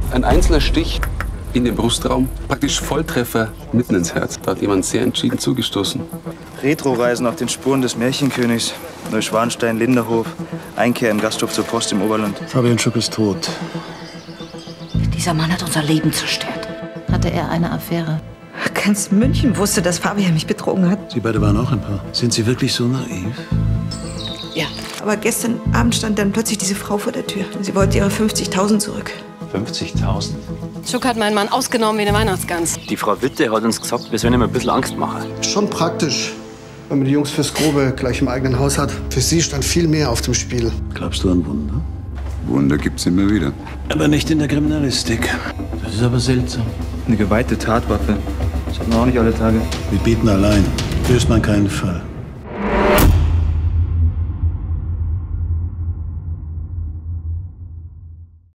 Ein einzelner Stich in den Brustraum, praktisch Volltreffer mitten ins Herz. Da hat jemand sehr entschieden zugestoßen. Retro-Reisen auf den Spuren des Märchenkönigs. Neuschwanstein, Linderhof, Einkehr im Gasthof zur Post im Oberland. Fabian Schuck ist tot. Dieser Mann hat unser Leben zerstört. Hatte er eine Affäre? Ganz München wusste, dass Fabian mich betrogen hat. Sie beide waren auch ein Paar. Sind Sie wirklich so naiv? Ja. Aber gestern Abend stand dann plötzlich diese Frau vor der Tür. Sie wollte ihre 50.000 zurück. 50.000? Schuck hat meinen Mann ausgenommen wie eine Weihnachtsgans. Die Frau Witte hat uns gesagt, wir sollen ihm ein bisschen Angst machen. Schon praktisch, wenn man die Jungs fürs Grobe gleich im eigenen Haus hat. Für sie stand viel mehr auf dem Spiel. Glaubst du an Wunder? Wunder gibt's immer wieder. Aber nicht in der Kriminalistik. Das ist aber seltsam. Eine geweihte Tatwaffe. Das hat man auch nicht alle Tage. Wir beten allein. Löst man keinen Fall.